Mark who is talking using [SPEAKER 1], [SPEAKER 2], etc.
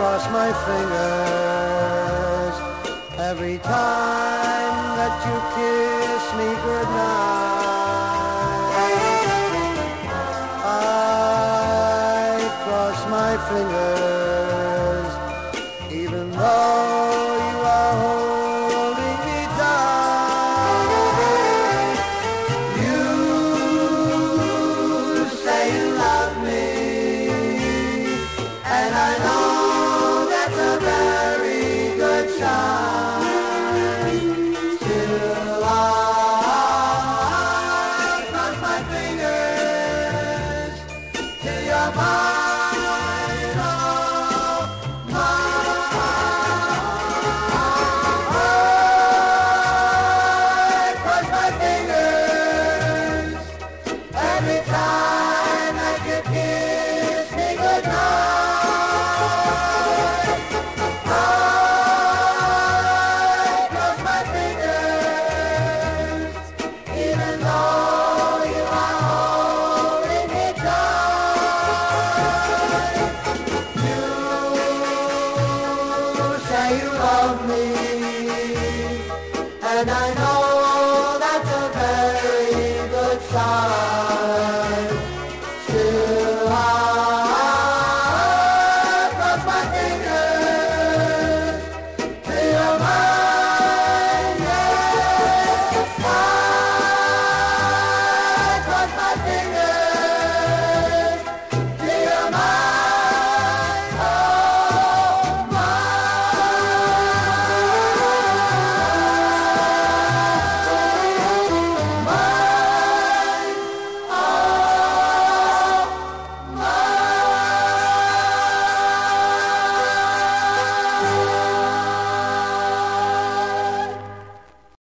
[SPEAKER 1] cross my fingers every time that you kiss me goodnight. I cross my fingers even though you are holding me tight. You say you love me, and I know that's a very good sign. Still I cross my fingers till you're mine, oh, mine. I cross my fingers every time that you kiss me goodnight. I cross my fingers even though you are holding me tight. You say you love me, and I know